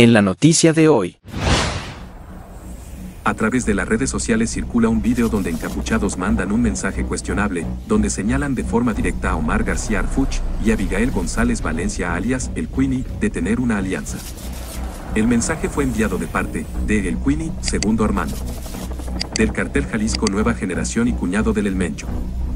En la noticia de hoy. A través de las redes sociales circula un video donde encapuchados mandan un mensaje cuestionable, donde señalan de forma directa a Omar García Harfuch y Abigail González Valencia alias El Queenie, de tener una alianza. El mensaje fue enviado de parte de El Queenie, segundo Armando, del cartel Jalisco Nueva Generación y cuñado del El Mencho.